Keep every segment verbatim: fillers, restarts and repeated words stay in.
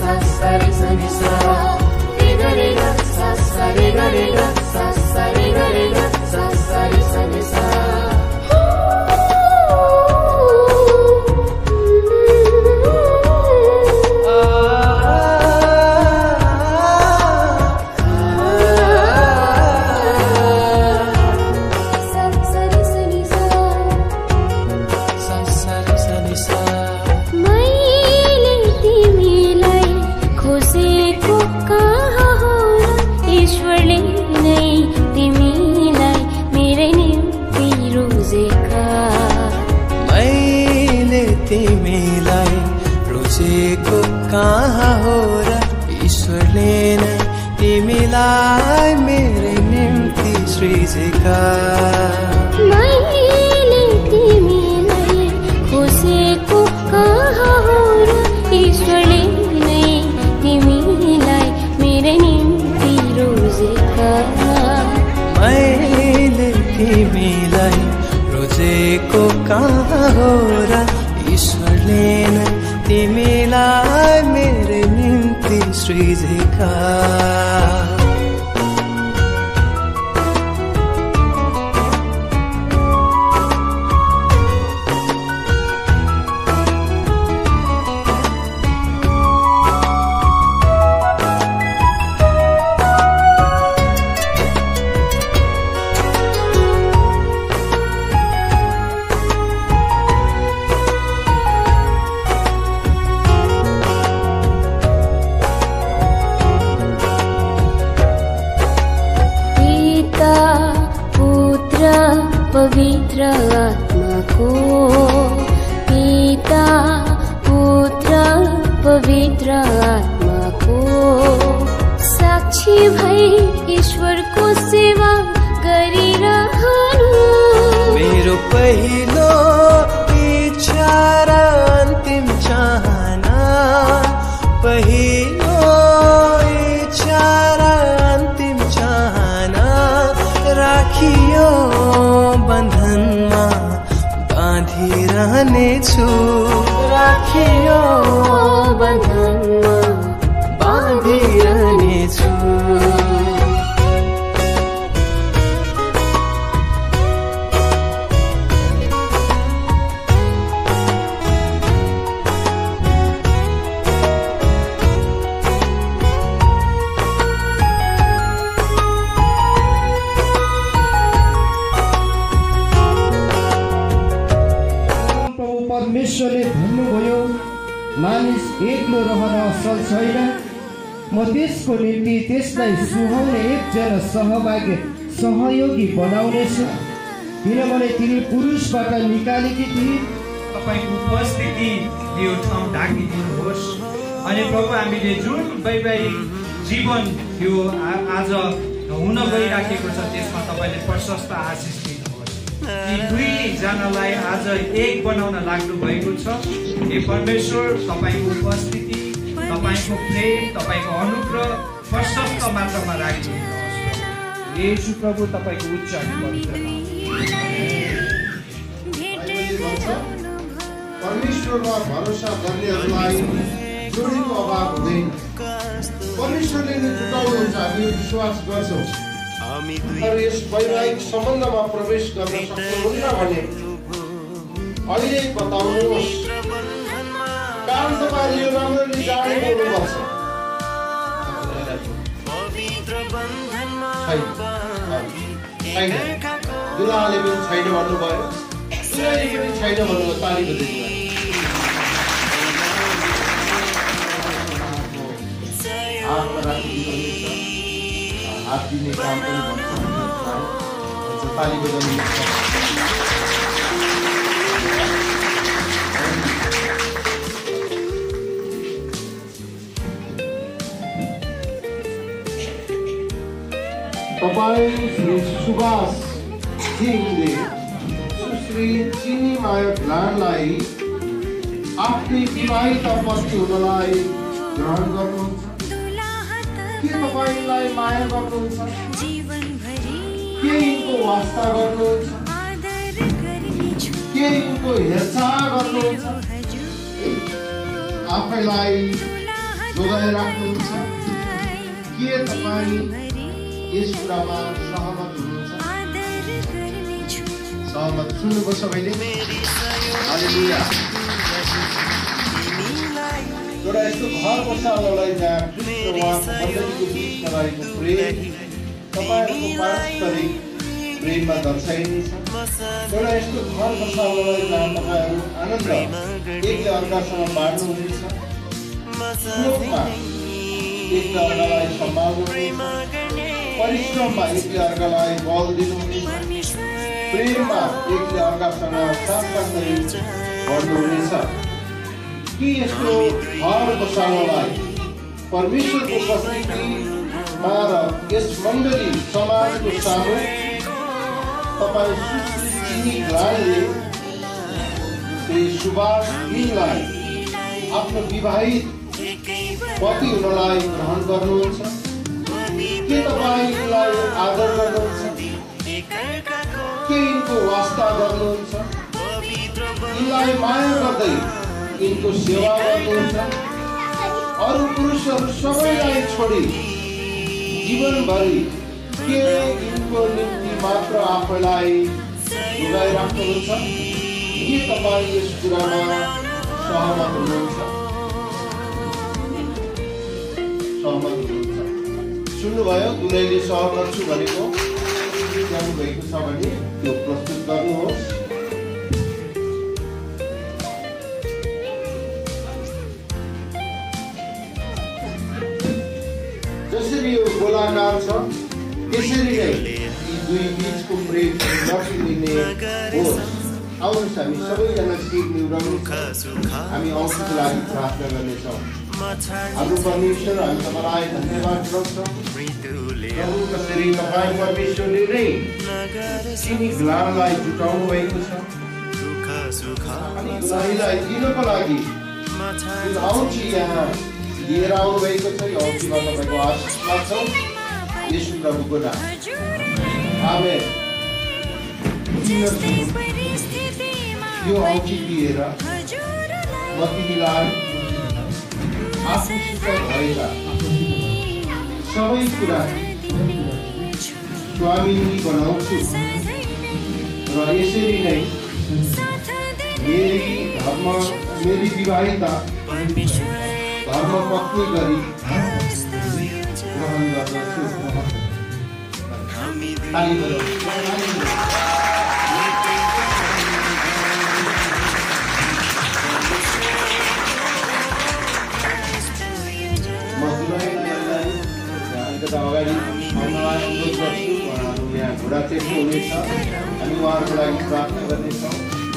sa re sa ni sa re ga re ga sa sa re ga re ga sa sa re ga re ga sa sa re sa ni sa तिमीलाई रोजेको कहाँ हो र ईश्वरले नै तिमीलाई मेरै निम्ति सृजेका मैले तिमीलाई खोजेको कहाँ हो र ईश्वरले नै तिमीलाई मेरै निम्ति रोजेका मैले तिमीलाई रोजेको कहाँ हो र ईश्वरले नै तिमीलाई मेरै निम्ति सृजेका पवित्र आत्माको पिता पुत्र पवित्र आत्माको साक्षी भई ईश्वरको सेवा गरिरहनु मेरो पहिलो इच्छा र अन्तिम चाहना पहिलो इच्छा र अन्तिम चाहना राखियो बन्धनमा बाँधिरहनेछु राखियो बन्धनमा बाँधिरहनेछु परमेश्वरले भन्नुभयो मानिस एक्लो रहन असल छैन म त्यसको निम्ति त्यसलाई सुहाउने एकजना सहभागी सहयोगी बनाउनेछु किनभने तिनी पुरुषबाट निकालेकी थिए तपाईको उपस्थिति यो ठाउँ ढाकिदिनुहोस् अनि प्रभु हामीले जुन वैवाहिक जीवन यो आज हुन गइराखेको छ त्यसमा तपाईले प्रशस्त आशिष यी दुईजनालाई आज एक बनाउन लाग्नु भएको छ हे परमेश्वर तपाईको उपस्थिति तपाईको प्रेम तपाईको अनुग्रह प्रशस्त मात्रामा राखिदिनुहोस् येशू प्रभु तपाईको उच्च अनि पवित्र परमेश्वरमा भरोसा गर्नेहरूलाई जोडीको अभाव हुँदैन परमेश्वरले नै जुटाउनुहुन्छ हामी विश्वास गर्छौँ तर यस वैवाहिक सम्बन्धमा प्रवेश गर्न सक्नुहुन्न भने अहिले बताउनुहोस् कारण तपाईँले यो राम्ररी जानेको हुनुपर्छ छैन दुलाले पनि छैन भन्नुभयो दुलाले पनि छैन भन्नुभयो ताली बजाइदिनु हातमा राखिदिनु हात दिने काम पनि भन्छ ताली बजाउनु तपाईं श्री सुभाष सिंहले सुश्री चिनी माया भिलानलाई आफ्नै विवाहित पत्नी हुनलाई ग्रहण गर्नुहुन्छ के तपाईलाई माया गर्नुहुन्छ के यिनको वास्ता गर्नुहुन्छ के यिनको हेरचाह गर्नुहुन्छ आफैलाई जोगाइराख्नुहुन्छ। के तपाईँ यस कुरामा सहमत हुनुहुन्छ? सहमत सुन्नुभयो सबैले? हालेलुया। एउटा यस्तो घर बसाउनलाई जहाँ कृष्ण उहाँको मण्डलीको बिचमा रहेको प्रेम तपाईँहरूको पारस्परिक प्रेममा दर्शाइनेछ। एउटा यस्तो घर बसाउनलाई जहाँ तपाईँहरू आनन्द एकले अर्कासँग बाँड्नुहुनेछ, श्लोकमा एकले अर्कालाई सम्हाल्नुहुनेछ, परिश्रममा एकले अर्कालाई बल दिनुहुनेछ, प्रेममा एकले अर्कासँग साथसाथै बढ्नुहुनेछ। कि यस्तो घर बसाउनलाई परमेश्वरको उपस्थितिमा र यस मण्डली समाजको सामु तपाईँ सुश्री ग्लानले सुभाष घिमिरेलाई आफ्नो विवाहित पति हुनलाई ग्रहण गर्नुहुन्छ? के तपाईँ यिनलाई आदर गर्नुहुन्छ? के यिनको वास्ता गर्नुहुन्छ? यिनलाई माया गर्दै यिनको सेवा गर्नुहुन्छ? अरू पुरुषहरू सबैलाई छोडी जीवनभरि के यिनको निम्ति मात्र आफैलाई जोगाइराख्नुहुन्छ? के तपाईँ यस कुरामा सहमत हुनुहुन्छ? सहमत हुनुहुन्छ? सुन्नुभयो? दुलैले सहमत छु भनेको जानुभएको छ भने त्यो प्रस्तुत गर्नुहोस्। जसरी यो गोलाकार छ त्यसरी नै यी दुई बीचको प्रेम नटिने होस्। आउनुहोस् हामी सबैजना शिर निहुराउनुहोस्। हामी औँसीको लागि प्रार्थना गर्नेछौँ। हाम्रो परमेश्वर, हामी तपाईँलाई धन्यवाद गर्छौँ। प्रभु, कसरी तपाईँ परमेश्वरले नै तिनी ग्लानलाई जुटाउनु भएको छ अनि ग्लानीलाई दिनको लागि जुन औँची यहाँ लिएर आउनु भएको छ। यो औँचीमा तपाईँको आशिष लाग्छौँ येशू प्रभुको नाम, आमेन। यो औँची लिएर म तिमीलाई आफूसित भएका सबै कुरा स्वामिनी बनाउँछु र यसरी नै मेरी धर्म मेरी विवाहिता धर्म पत्नी गरी ग्रहण गर्दछु। अगाडि आउनलाई अनुरोध गर्छु। उहाँहरू यहाँ घोडा टेक्नु हुनेछ। हामी उहाँहरूको लागि प्रार्थना गर्नेछौँ।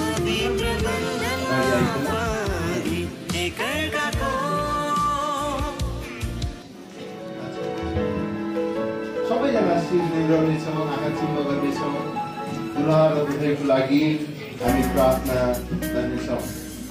सबैजना शिर निहुराउनेछौँ, आँखा चिम्म गर्नेछौँ। दुलहा र दुलहीको लागि हामी प्रार्थना गर्नेछौँ।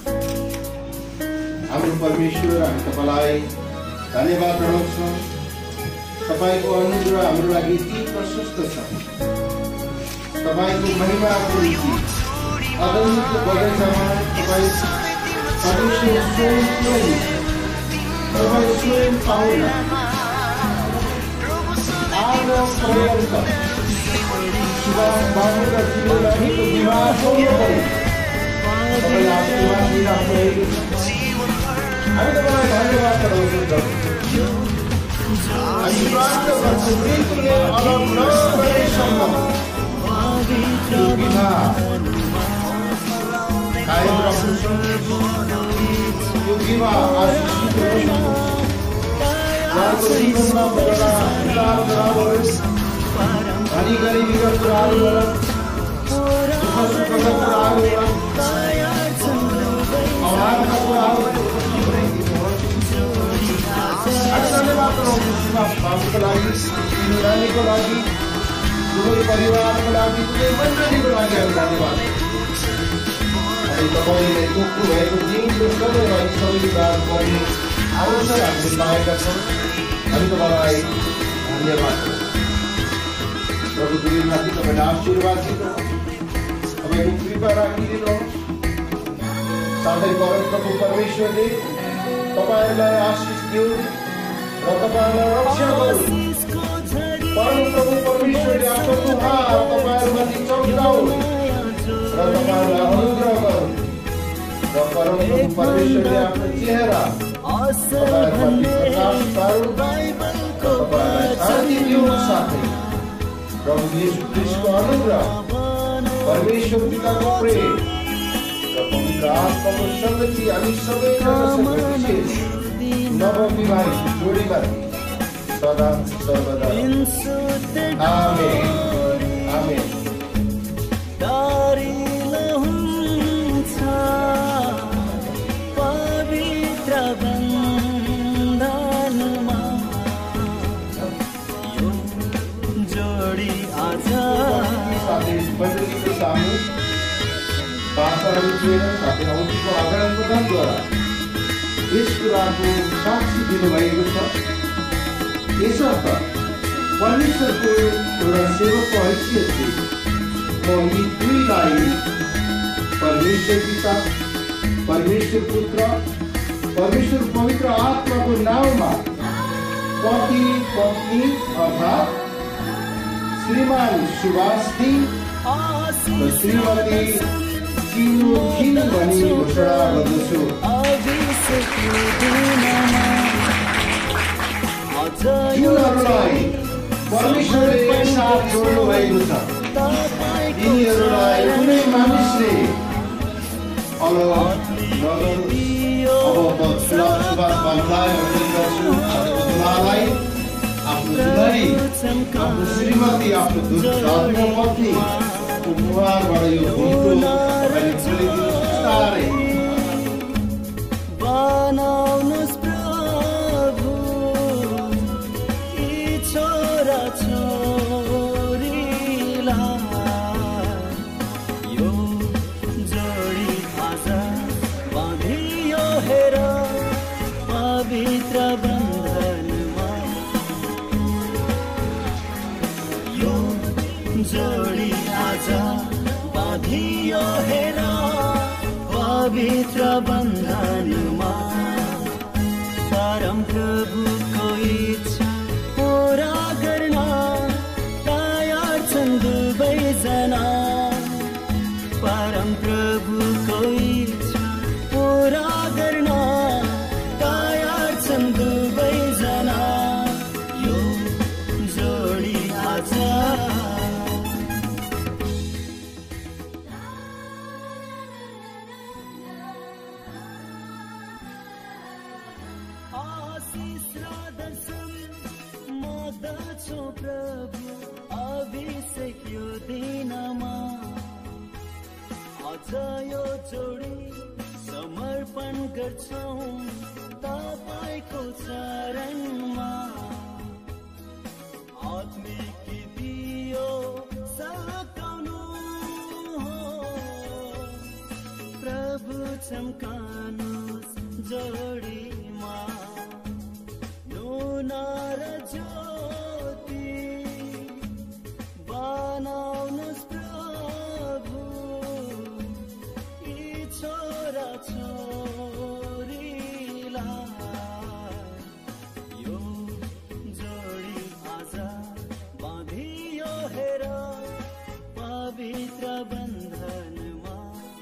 हाम्रो परमेश्वर, हामी तपाईँलाई धन्यवाद जनाउँछौँ। तपाईको अनुग्रह हाम्रो लागि यति प्रशस्त छ। तपाईको महिमाको निम्ति अदनको बगैँचामा तपाईँ परमेश्वर स्वयं तपाईँ स्वयं पाउन आज पर्यन्त सुभाष बाबुका जीवनको विवाह गर्नुभयो। तपाईँ आशीर्वाद दिइराख्नु भएको छ। हामी तपाईँलाई धन्यवाद जनाउँछौँ। हामी प्रार्थना गर्छौँ मृत्युले अलग नगरेसम्म यो विवाह कायम राख्नुहोस्। यो विवाह आशिषित होस्। उहाँको जीवनमा बडा उतार चढाव होस्। धनी गरिबीका कुराहरू होला, दुःख सुखका कुराहरू होला, अभावका कुराहरू धन्यवाद बाबुको लागि, नानीको लागि, दुवै परिवारको लागि, दुवै मण्डलीको लागि हामी धन्यवाद। अनि तपाईँले तोक्नु भएको दिनको सबैलाई सबै बात गर्ने अवसर हामीले पाएका छौँ। हामी तपाईँलाई धन्यवाद। प्रभु दुवैमाथि तपाईँले आशीर्वाद दिनुहोस्। तपाईँको कृपा राखिदिनुहोस्। साथै परमप्रभु परमेश्वरले तपाईहरूलाई आशिष दिउँ र तपाईहरूलाई रक्षा गरौँ। परम प्रभु परमेश्वरले आफ्नो मुहार तपाईहरूमाथि चम्काउन् र तपाईँहरूलाई अनुग्रह गरून् र परम प्रभु परमेश्वरले आफ्नो चेहरा तपाईँहरूमाथि प्रकाश पारून् र तपाईँहरूलाई शान्ति दिउन्। साथै प्रभु येशू ख्रीष्टको अनुग्रह, परमेश्वर पिताको प्रेम र पवित्र आत्माको सङ्गति हामी सबैजना विशेष नवविवाहित जोडीमाथि सदा सर्वदा आमेन आमेन। पवित्र बन्धनमा यो जोडी आज साथै मण्डलीको सामु वार्ताहरू दिएर साथै औँठीको आदान प्रदानद्वारा यस कुराको साक्षी दिनुभएको छ। यसर्थ परमेश्वरको एउटा सेवकको हैसियतले म यी दुईलाई परमेश्वर पिता, परमेश्वर पुत्र, परमेश्वर पवित्र आत्माको नाउँमा पति पत्नी अर्थात् श्रीमान सुभाष सिंह र श्रीमती चिनु थिन भनी घोषणा गर्दछु। जुनहरूलाई परमेश्वरले एकसाथ जोड्नु भएको छ यिनीहरूलाई कुनै मानिसले अलग नगरोस्। अब म सुभाष बाबुलाई अनुरोध गर्छु उहाँलाई आफ्नो दुलही, आफ्नो श्रीमती, आफ्नो धर्मपत्नी उपहारबाट यो भूमिको तपाईँले खोलिदिनु बिस्तारै। बनाउनुहोस् प्रभु यी छोरा छोरीलाई यो जोडी आज बाँधियो हेर पवित्र बन्धनमा यो जोडी आज बाँधियो हेर पवित्र बन्धनमा परम प्रभुको इच्छा पूरा गर्न तयार छन् दुवैजना। परम प्रभुको इच्छा पूरा गर्न तयार छन् दुवैजना यो जोडी आज प्रभु अभिषेक यो दिनमा अझ यो जोडी समर्पण गर्छौं तपाईको चरणमा। आत्मिक दियो सकाउनु हो प्रभु चम्कानुस् जोडीमा नुना र ज्योति बनाउनुहोस् प्रभु यी छोरा छोरीलाई यो जोडी आज बाँधियो हेर पवित्र बन्धनमा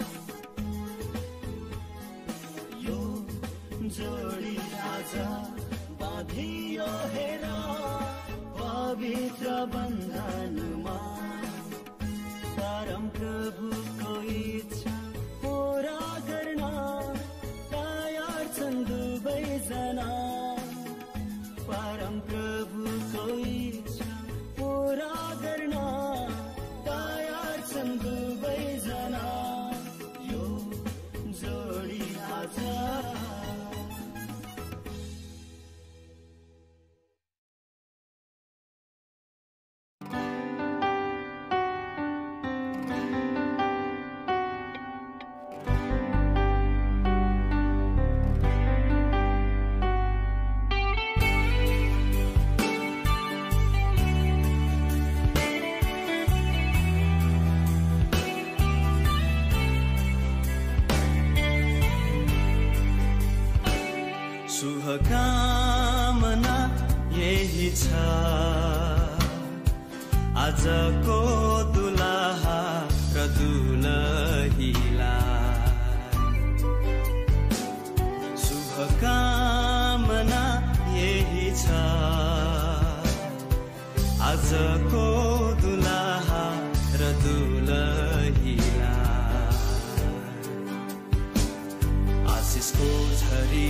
यो जोडी आज बाँधियो हेर पवित्र बन्धनमा परम प्रभुको इच्छा पूरा गर्न तयार छन् दुवैजना। परम प्रभुको इच्छा पूरा गर्न तयार छन् दुवैजना यो जोडी आज शुभकामना यही छ आजको दुलहा र दुलहीलाई। शुभकामना यही छ आजको दुलहा र दुलहीलाई। आशिषको झरी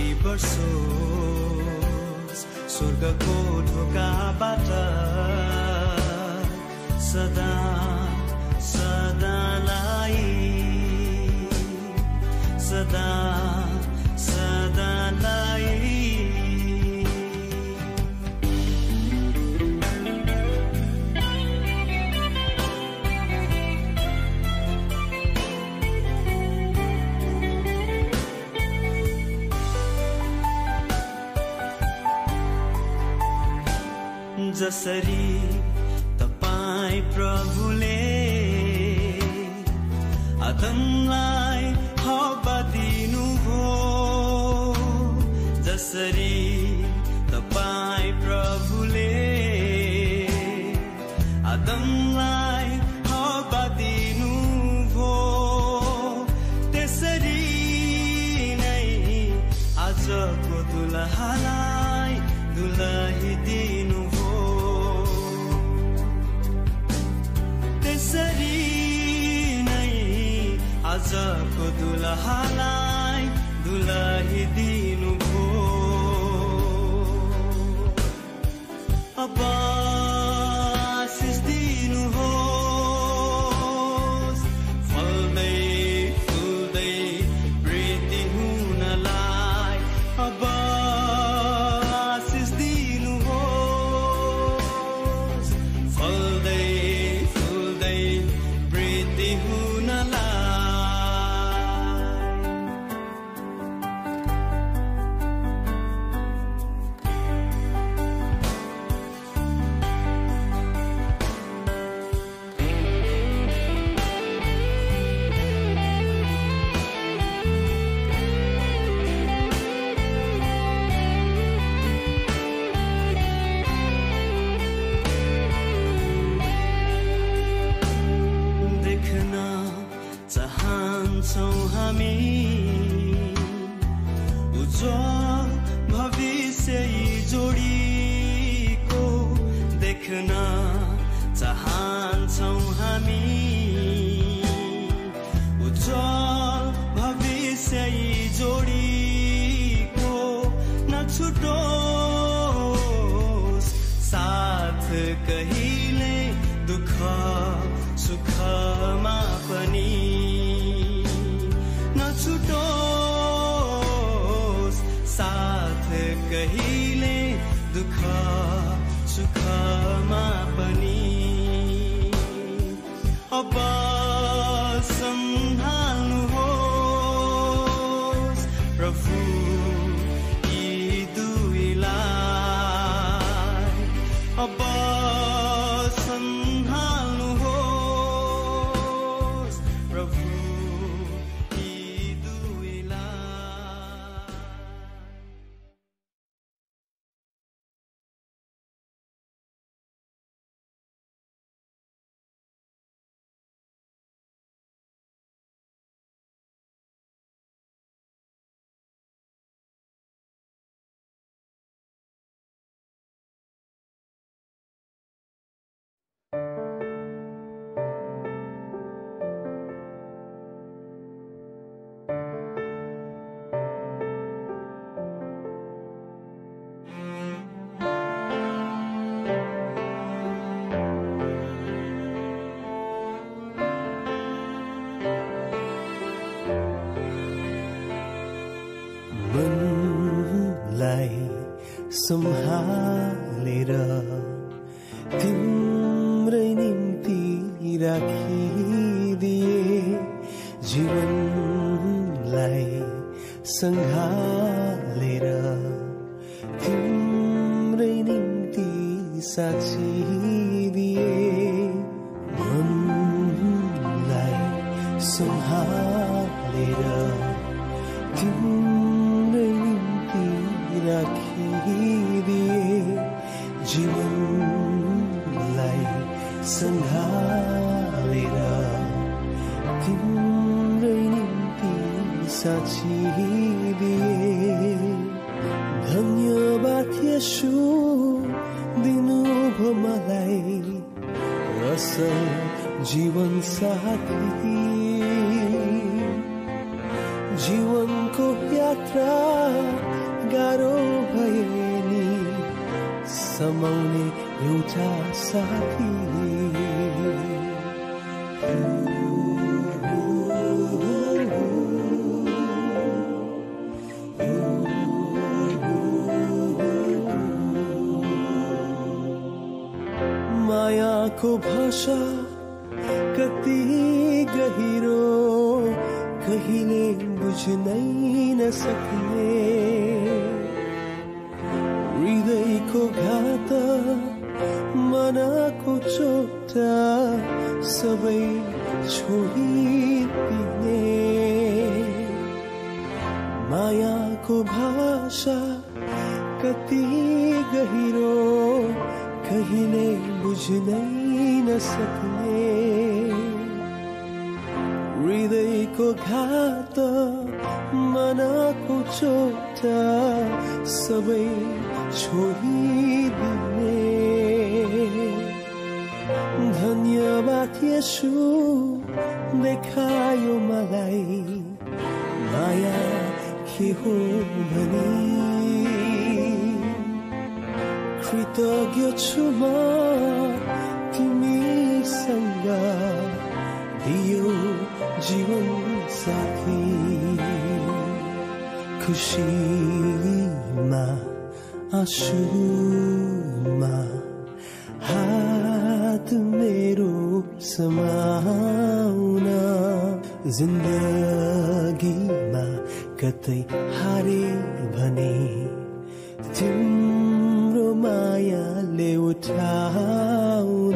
बर्सोस् स्वर्गको ढोकाबाट सदा सदालाई सदा सदालाई। जसरी तपाईं प्रभुले आदमलाई हवा दिनुभयो, जसरी तपाईं प्रभुले आदमलाई हवा दिनुभयो, त्यसरी नै आजको दुलहालाई दुलही दिनुभयो। त्यसरी नै आजको दुलहालाई दुलही दिनुभयो। अब आशिष दिनुहोस् फल्दै फुल्दै वृद्धि हुनलाई। अब आशिष दिनुहोस् फल्दै फुल्दै वृद्धि हुनलाई। चाहन्छौँ हामी उज्जवल भविष्य यी जोडीको देख्न चाहन्छौँ हामी उज्जवल भविष्य यी जोडीको। नछुटोस् साथ कहिले दुःख सुखमा पनि, नछुटोस् साथ कहिले दुःख सुखमा पनि। अब सम्हाल्नुहोस् प्रभु यी दुईलाई। अब सम्हाल्नुहोस् प्रभु यी दुईलाई। मनलाई सम्हालेर तिम्रै निम्ति राखिदिए, जीवनलाई सँगालेर तिम्रै निम्ति साचिदिए। मनलाई सम्हालेर तिम्रै निम्ति धन्यवाद यसु दिनुभयो मलाई असल जीवन साथी जीवनको यात्रा गाह्रो भए नि समाउने एउटा साथी मायाको भाषा कति गहिरो कहिले बुझ्नै नसक्ने हृदयको घात मनको चोटा सबै छोडिदिने मायाको भाषा कति गहिरो कहिले बुझ्नै नसक्ने हृदयको घात मनको चोटा सबै छोडिदिने धन्यवाद यसु देखायो मलाई माया के हो भनी कृतज्ञ छु म तिमीसँग दियो जीवन साथी खुशीमा आँसुमा हात मेरो समाउन जिन्दगीमा कतै हारे भने तिम्रो मायाले उठाउन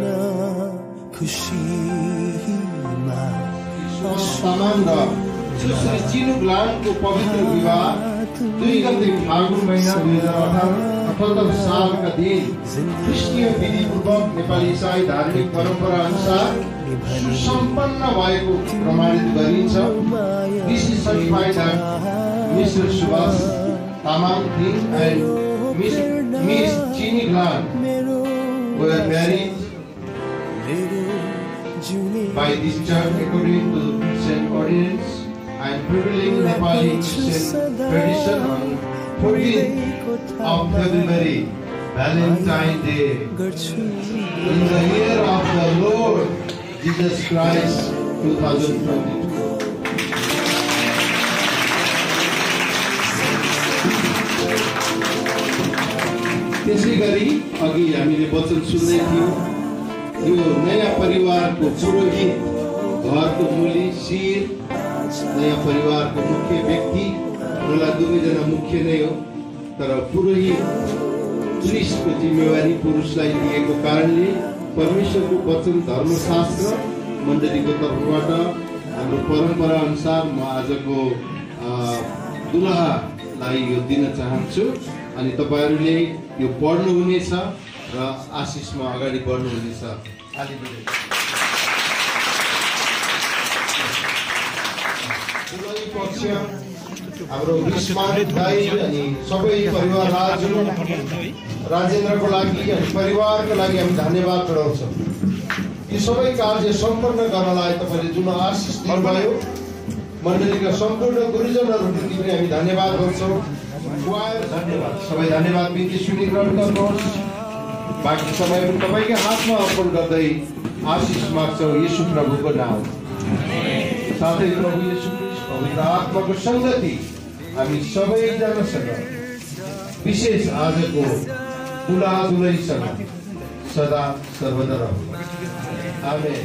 खुशीमा तामाङ र सुश्री चिनु ग्लानको पवित्र विवाह दुई गते फागुन महिना दुई हजार अठहत्तर सालका दिन ख्रिस्टीय विधिपूर्वक नेपाली इसाई धार्मिक परम्परा अनुसार सुसम्पन्न भएको प्रमाणित गरिन्छ। This is certified that Mister Subhas Tamang Thing and Miss Miss Chini Glan were married by this church according to the Christian ordinance and prevailing Nepali Christian tradition on fourteenth of February, Valentine Day, in the year of the Lord Jesus Christ, two thousand twenty-two. त्यसै गरी अघि हामीले वचन सुन्दै थियौँ यो नयाँ परिवारको पुरोहित घरको मूली शिर नयाँ परिवारको मुख्य व्यक्ति उनलाई दुवैजना मुख्य नै हो तर पुरोहित पुलिसको जिम्मेवारी पुरुषलाई दिएको कारणले परमेश्वरको वचन धर्मशास्त्र मण्डलीको तर्फबाट हाम्रो परम्परा अनुसार म आजको दुलहालाई यो दिन चाहन्छु अनि तपाईहरूले यो पढ्नुहुनेछ र आशिषमा अगाडि बढ्नुहुनेछ। पक्ष हाम्रो विस्मान दाइ अनि सबै परिवार राजु राजेन्द्रको लागि अनि परिवारको लागि हामी धन्यवाद चढाउँछौँ। यी सबै कार्य सम्पन्न गर्नलाई तपाईँले जुन आशिष दिनुभयो मण्डलीका सम्पूर्ण गुरुजनहरूप्रति पनि हामी धन्यवाद गर्छौँ। धन्यवाद सबै धन्यवाद बिन्ती स्वीकृत गर्नुहोस्। बाँकी समय पनि तपाईँकै हातमा अर्पण गर्दै आशिष माग्छौँ यीशु प्रभुको नाम साथै प्रभु यीशु पवित्र आत्माको सङ्गति हामी सबैजनासँग विशेष आजको दुलहा दुलहीसँग सदा सर्वदा रहोस्। आमेन।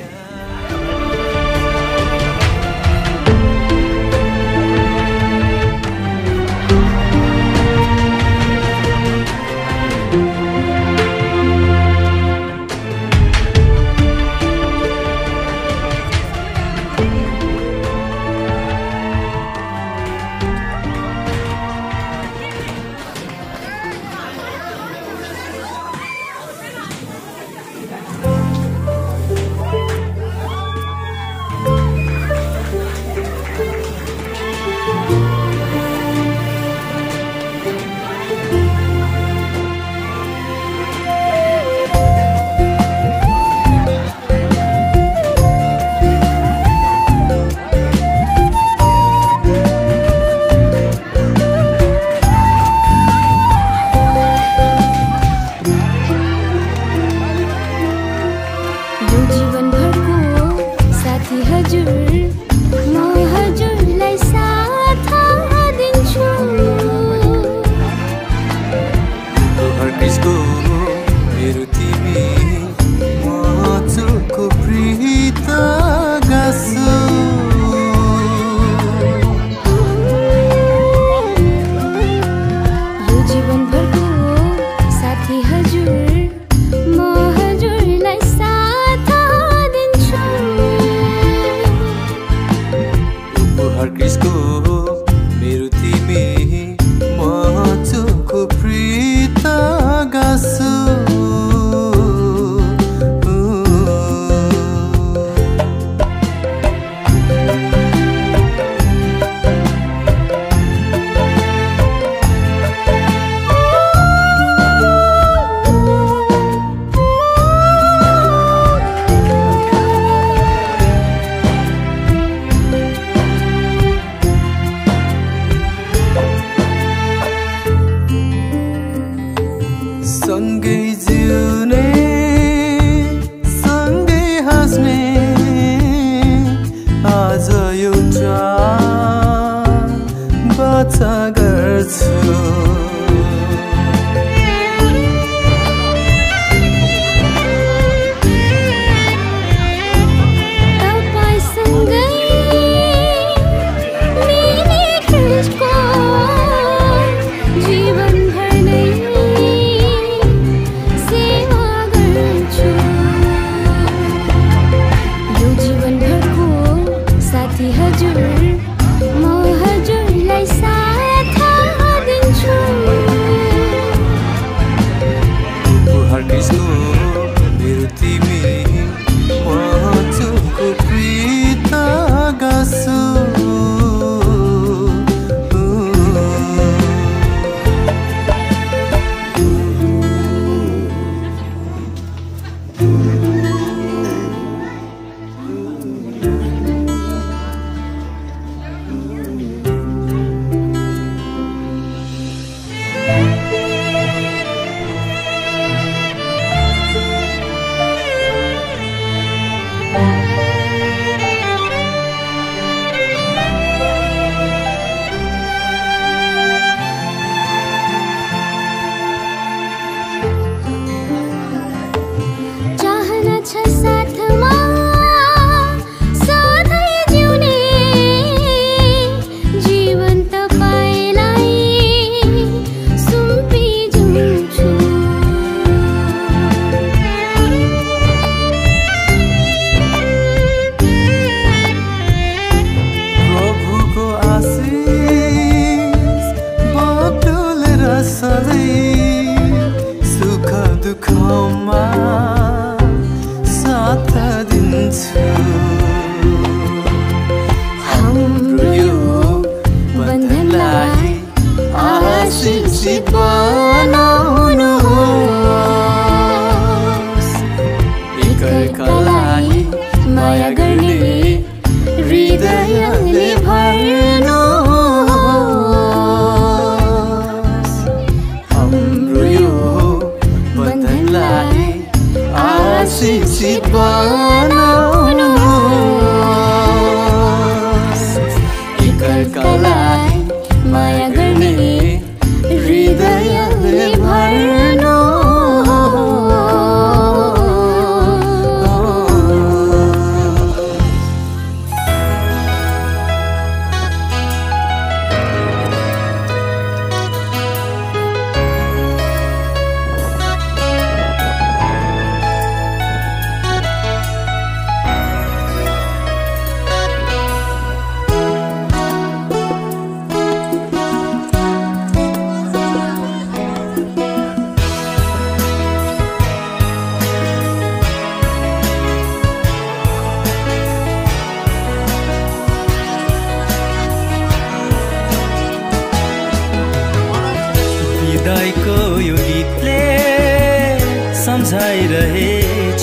सम्झाइरहेछ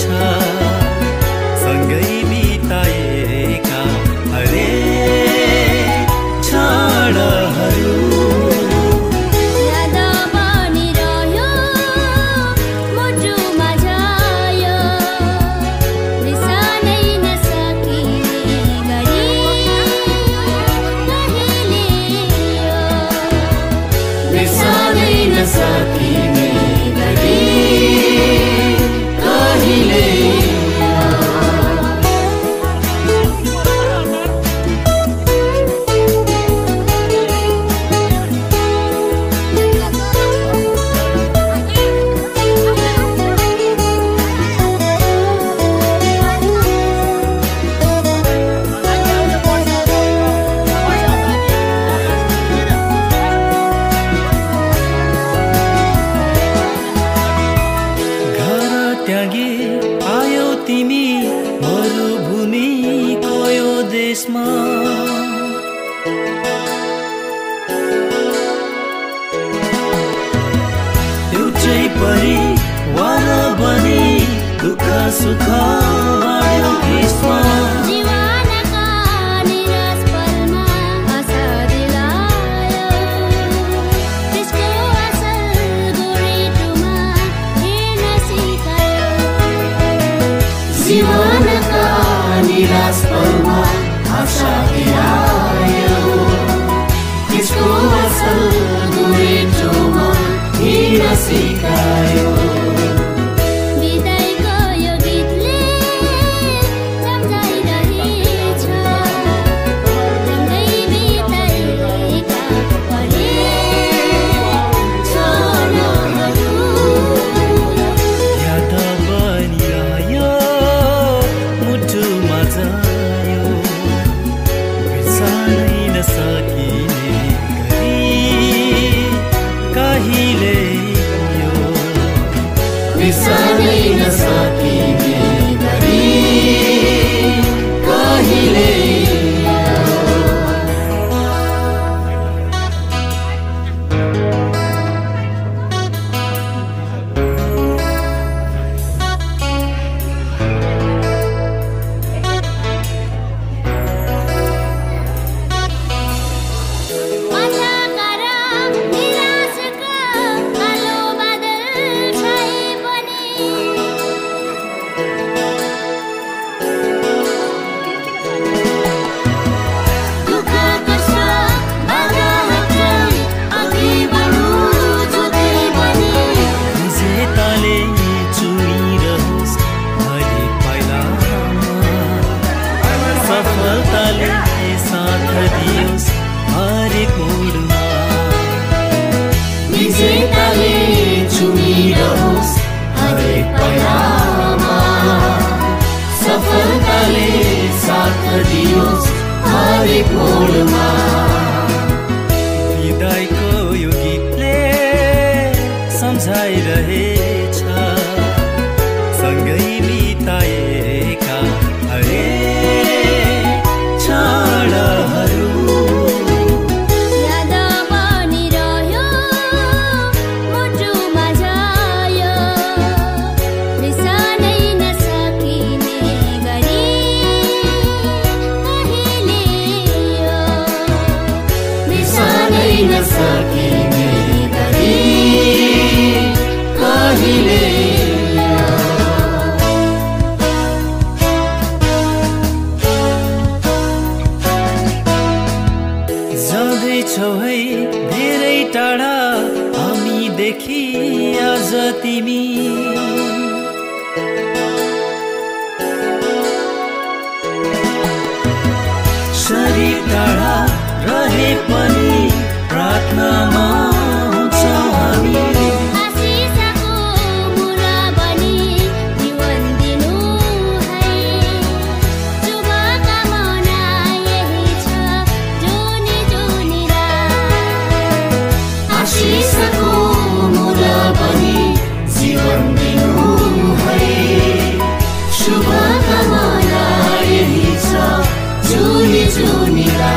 सँगै बिताएका हरेक क्षणहरू सुख बाँड्यो कृष्ण जीवनका निराश पलमा आशा दिलायो त्यसको असल गोरेटोमा हेर्न सिकायो जीवनका निराश पलमा आशा दिलायो त्यसको असल गोरेटोमा बिर्सनै नसकिने गरी कहिले विदाईको यो गीतले सम्झाइरहेछ सँगै बिताएका हरेक क्षणहरू नसकिने गरी कहिले जाँदैछौ है धेरै टाढा हामीदेखि आज तिमी शरीर टाढा रहे पनि प्रार्थनामा हुन्छौँ हामी आशिषको मुरा बनी जीवन दिनु है शुभकामना यही छ जुनी जुनीरा आशिषको मुरा बनी जीवन दिनु है शुभकामना यही छ जुनी जुनीरा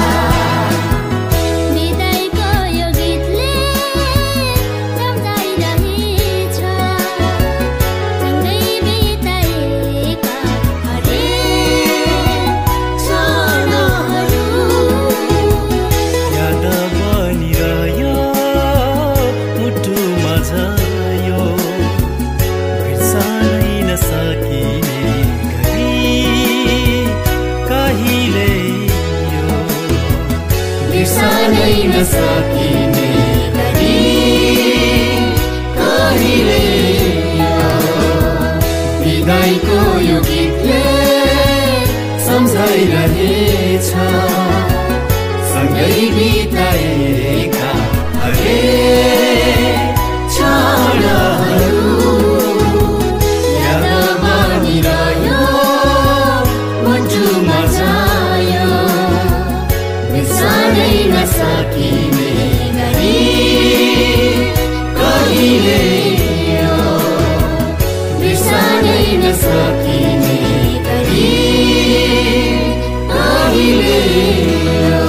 नसकिने गरी कहिले विदाईको यो गीतले सम्झाइरहेछ सँगै बिताएका हरेक क्षणहरू याद बनिरह्यो मुटुमा जायो बिर्सनै नसकिने गरी कहिले बिर्सनै नसकिने गरी कहिले